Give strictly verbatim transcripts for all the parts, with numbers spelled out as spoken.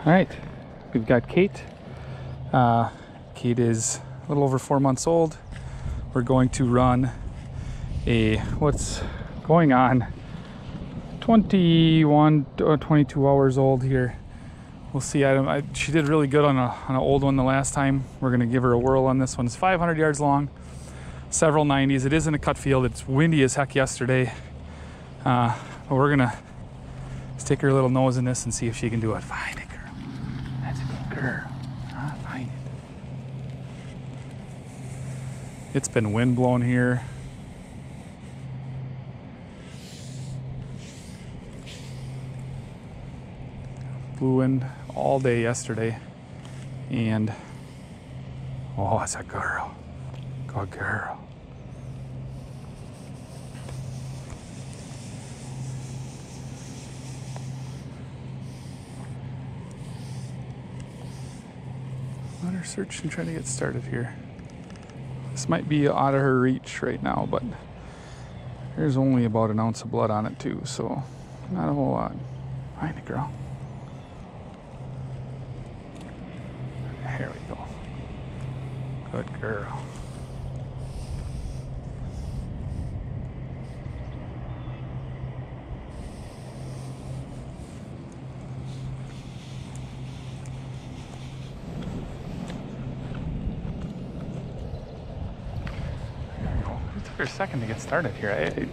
All right, we've got Kate. Uh, Kate is a little over four months old. We're going to run a, what's going on, twenty-one or twenty-two hours old here. We'll see. I, I, she did really good on, a, on an old one the last time. We're going to give her a whirl on this one. It's five hundred yards long, several nineties. It is in a cut field. It's windy as heck yesterday. Uh, but we're going to stick her little nose in this and see if she can do it. Find it, girl. That's a good girl. Ah, find it. It's been wind blown here. Blew wind all day yesterday. And, oh, it's a girl. Good girl. Let her search and try to get started here. This might be out of her reach right now, but there's only about an ounce of blood on it too, so not a whole lot. Find it, girl. Here we go. Good girl. For a second to get started here. I,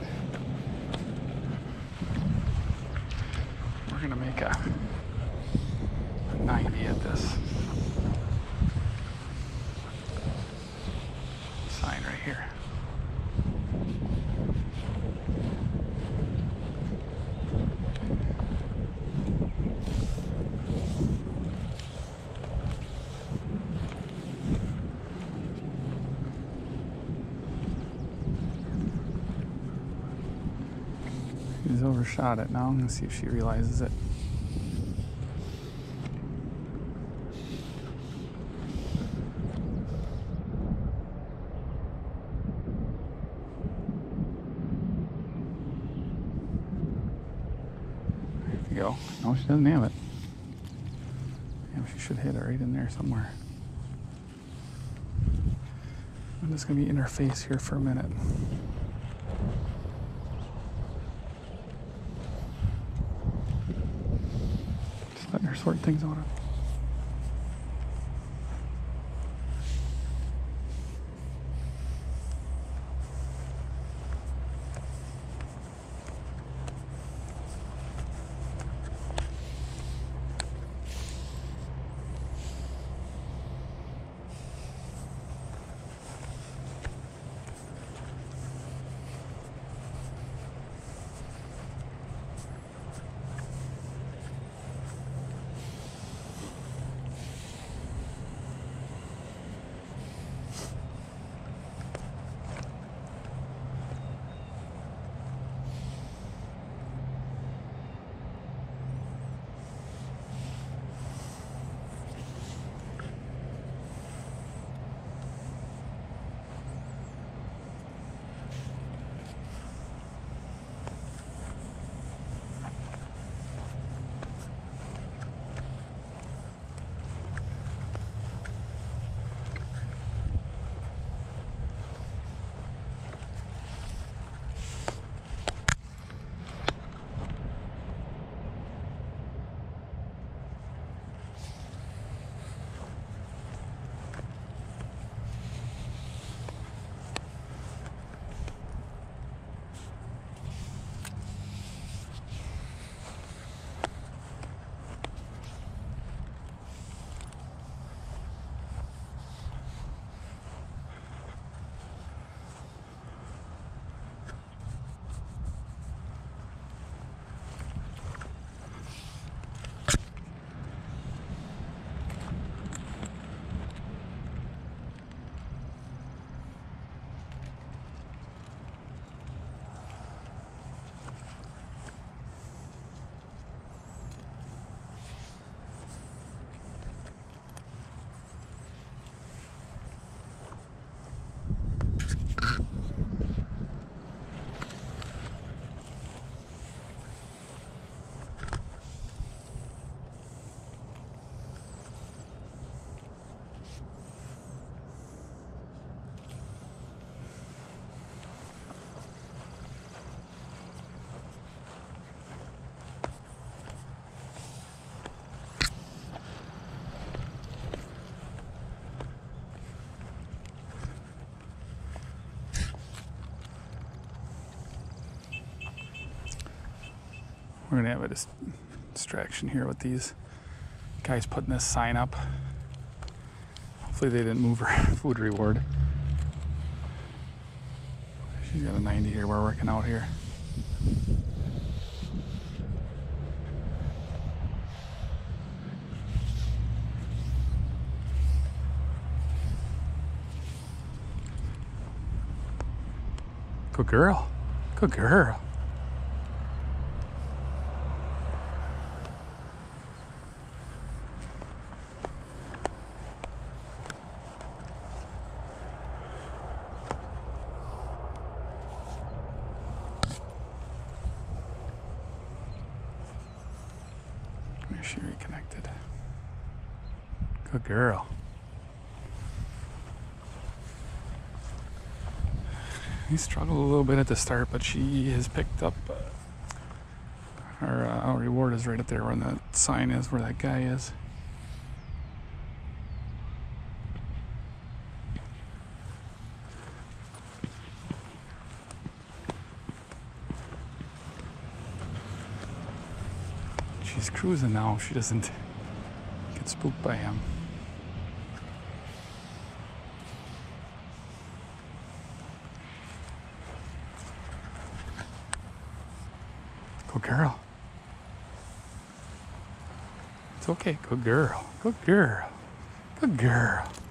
we're gonna make a, a ninety at this sign right here. He's overshot it now. I'm gonna see if she realizes it. There we go. No, she doesn't have it. Yeah, she should hit it right in there somewhere. I'm just gonna be in her face here for a minute. Letting her sort things out. We're gonna have a dis- distraction here with these guys putting this sign up. Hopefully they didn't move her food reward. She's got a ninety here. We're working out here. Good girl. Good girl. She reconnected. Good girl. He struggled a little bit at the start, but she has picked up. Uh, our, uh, our reward is right up there where that sign is, where that guy is. She's cruising now. She doesn't get spooked by him. Good girl. It's okay. Good girl. Good girl. Good girl.